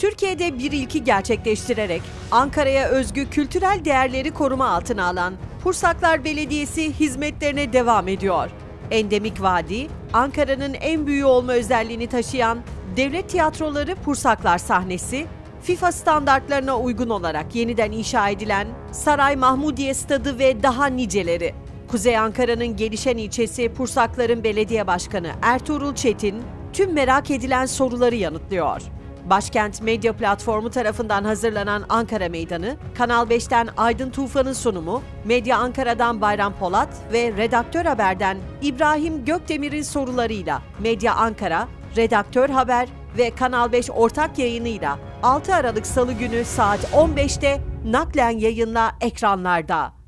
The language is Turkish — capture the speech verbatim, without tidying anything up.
Türkiye'de bir ilki gerçekleştirerek Ankara'ya özgü kültürel değerleri koruma altına alan Pursaklar Belediyesi hizmetlerine devam ediyor. Endemik Vadi, Ankara'nın en büyüğü olma özelliğini taşıyan Devlet Tiyatroları Pursaklar sahnesi, FIFA standartlarına uygun olarak yeniden inşa edilen Saray Mahmudiye Stadı ve daha niceleri. Kuzey Ankara'nın gelişen ilçesi Pursaklar'ın belediye başkanı Ertuğrul Çetin, tüm merak edilen soruları yanıtlıyor. Başkent Medya Platformu tarafından hazırlanan Ankara Meydanı, Kanal beşten Aydın Tufan'ın sunumu, Medya Ankara'dan Bayram Polat ve Redaktör Haber'den İbrahim Gökdemir'in sorularıyla Medya Ankara, Redaktör Haber ve Kanal beş ortak yayınıyla altı Aralık Salı günü saat on beşte naklen yayınla ekranlarda.